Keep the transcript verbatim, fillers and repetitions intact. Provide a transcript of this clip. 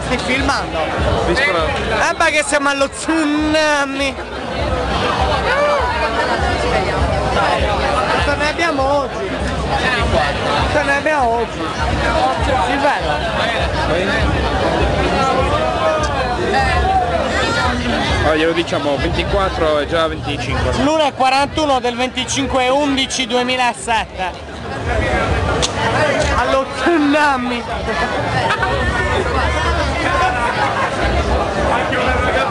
Stai filmando? Discola. Eh beh che siamo allo tsunami! Cosa ne abbiamo oggi? Cosa ne abbiamo oggi? Si vede? Allora glielo diciamo, ventiquattro e già venticinque. L'uno è quarantuno del venticinque undici duemilasette. Allo tsunami!